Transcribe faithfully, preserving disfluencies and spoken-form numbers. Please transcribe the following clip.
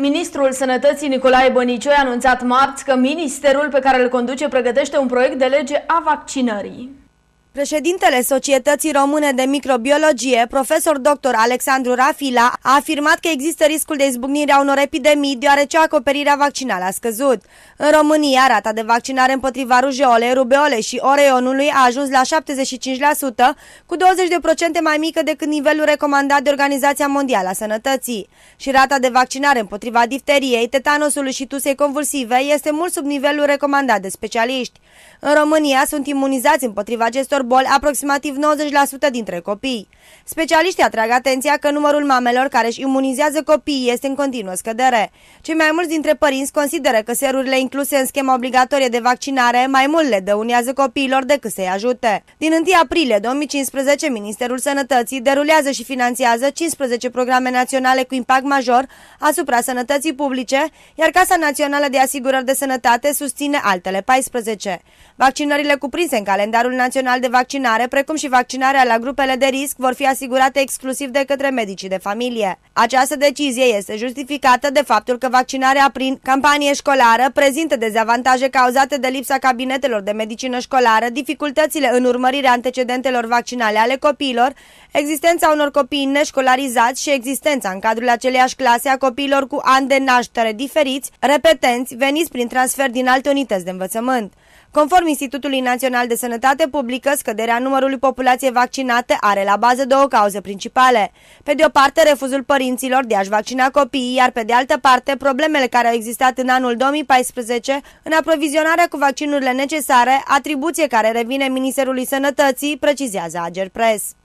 Ministrul Sănătății Nicolae Bănicoi a anunțat marți că ministerul pe care îl conduce pregătește un proiect de lege a vaccinării. Președintele Societății Române de Microbiologie, profesor doctor Alexandru Rafila, a afirmat că există riscul de izbucnire a unor epidemii deoarece acoperirea vaccinală a scăzut. În România, rata de vaccinare împotriva rujeolei, rubeolei și oreionului a ajuns la șaptezeci și cinci la sută, cu douăzeci la sută mai mică decât nivelul recomandat de Organizația Mondială a Sănătății. Și rata de vaccinare împotriva difteriei, tetanosului și tusei convulsive este mult sub nivelul recomandat de specialiști. În România sunt imunizați împotriva acestor boli aproximativ nouăzeci la sută dintre copii. Specialiștii atrag atenția că numărul mamelor care își imunizează copiii este în continuă scădere. Cei mai mulți dintre părinți consideră că serurile incluse în schema obligatorie de vaccinare mai mult le dăunează copiilor decât să-i ajute. Din întâi aprilie două mii cincisprezece, Ministerul Sănătății derulează și finanțează cincisprezece programe naționale cu impact major asupra sănătății publice, iar Casa Națională de Asigurări de Sănătate susține altele paisprezece. Vaccinările cuprinse în calendarul național de vaccinare, precum și vaccinarea la grupele de risc, vor fi asigurate exclusiv de către medicii de familie. Această decizie este justificată de faptul că vaccinarea prin campanie școlară prezintă dezavantaje cauzate de lipsa cabinetelor de medicină școlară, dificultățile în urmărirea antecedentelor vaccinale ale copiilor, existența unor copii neșcolarizați și existența în cadrul aceleiași clase a copiilor cu ani de naștere diferiți, repetenți, veniți prin transfer din alte unități de învățământ. Conform Institutului Național de Sănătate Publică, scăderea numărului populației vaccinate are la bază două cauze principale. Pe de o parte, refuzul părinților de a-și vaccina copiii, iar pe de altă parte, problemele care au existat în anul două mii paisprezece în aprovizionarea cu vaccinurile necesare, atribuție care revine Ministerului Sănătății, precizează Agerpres.